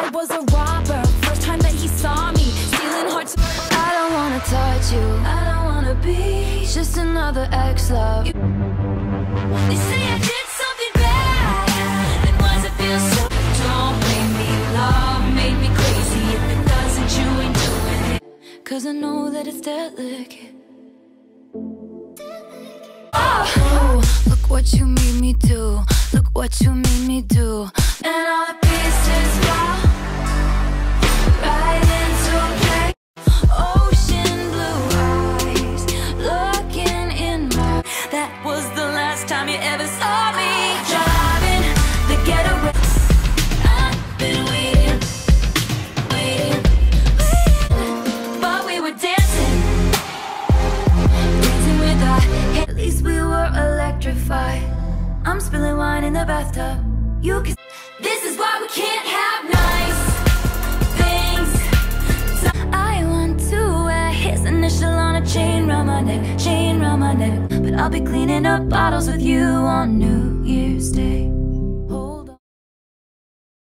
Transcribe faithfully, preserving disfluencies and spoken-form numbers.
I was a robber, first time that he saw me stealing hearts. I don't wanna touch you, I don't wanna be just another ex-love. They say I did something bad, then why does it feel so? Don't blame me, love made me crazy. If it doesn't, you ain't doing it. Cause I know that it's delicate. Oh, look what you made me do, look what you made me do. and all the pieces fall right into place. Ocean blue eyes, looking in my. That was the last time you ever saw me driving the getaway. I've been waiting, waiting, waiting, but we were dancing, dancing with our head. At least we were electrified. I'm spilling wine in the bathtub. You can. This is why we can't have nice things. I want to wear his initial on a chain round my neck, chain round my neck. But I'll be cleaning up bottles with you on New Year's Day.